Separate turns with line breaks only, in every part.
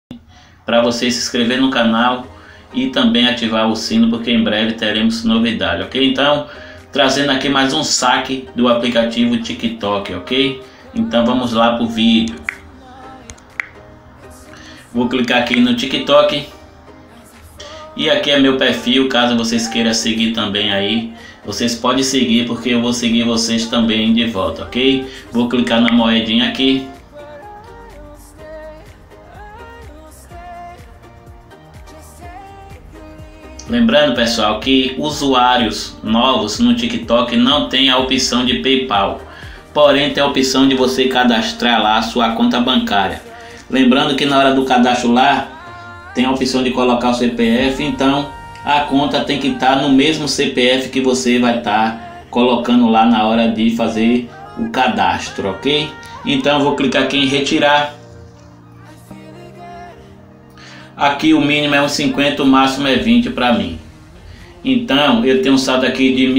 para você se inscrever no canal e também ativar o sino, porque em breve teremos novidade, ok? Então, trazendo aqui mais um saque do aplicativo TikTok, ok? Então vamos lá para o vídeo. Vou clicar aqui no TikTok e aqui é meu perfil. Caso vocês queiram seguir também aí, vocês podem seguir, porque eu vou seguir vocês também de volta, ok? Vou clicar na moedinha aqui. Lembrando, pessoal, que usuários novos no TikTok não tem a opção de PayPal, porém tem a opção de você cadastrar lá a sua conta bancária. Lembrando que na hora do cadastro lá tem a opção de colocar o CPF, então a conta tem que estar no mesmo CPF que você vai estar colocando lá na hora de fazer o cadastro, ok? Então eu vou clicar aqui em retirar. Aqui o mínimo é uns 50, o máximo é 20 para mim. Então eu tenho um saldo aqui de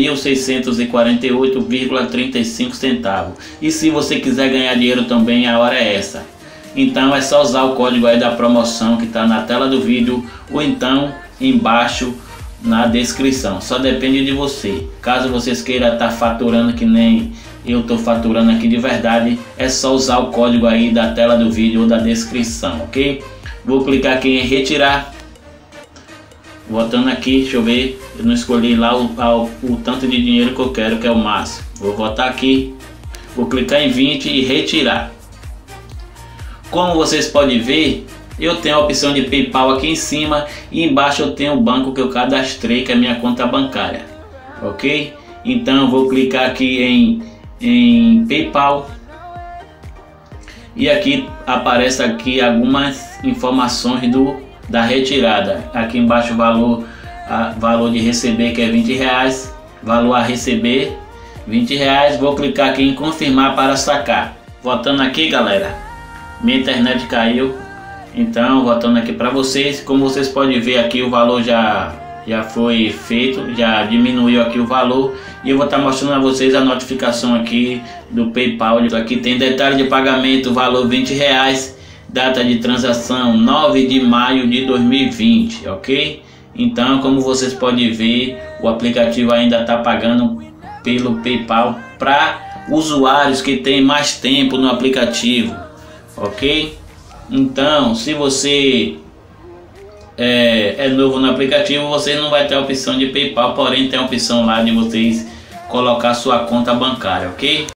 1.648,35 centavos. E se você quiser ganhar dinheiro também, a hora é essa. Então é só usar o código aí da promoção que está na tela do vídeo, ou então embaixo na descrição. Só depende de você. Caso vocês queiram estar faturando que nem eu estou faturando aqui de verdade, é só usar o código aí da tela do vídeo ou da descrição, ok? Vou clicar aqui em retirar. Voltando aqui, deixa eu ver, eu não escolhi lá o tanto de dinheiro que eu quero, que é o máximo. Vou voltar aqui, vou clicar em 20 e retirar. Como vocês podem ver, eu tenho a opção de PayPal aqui em cima e embaixo eu tenho o banco que eu cadastrei, que é a minha conta bancária, ok? Então eu vou clicar aqui em PayPal e aqui aparece aqui algumas informações da retirada. Aqui embaixo valor de receber, que é R$20, valor a receber R$20. Vou clicar aqui em confirmar para sacar. Voltando aqui, galera, minha internet caiu, então voltando aqui para vocês, como vocês podem ver aqui o valor já foi feito, já diminuiu aqui o valor, e eu vou estar mostrando a vocês a notificação aqui do PayPal. Aqui tem detalhe de pagamento, valor R$20, data de transação 9 de maio de 2020, ok? Então, como vocês podem ver, o aplicativo ainda está pagando pelo PayPal para usuários que têm mais tempo no aplicativo, ok? Então, se você é novo no aplicativo, você não vai ter a opção de PayPal, porém tem a opção lá de vocês colocar sua conta bancária, ok?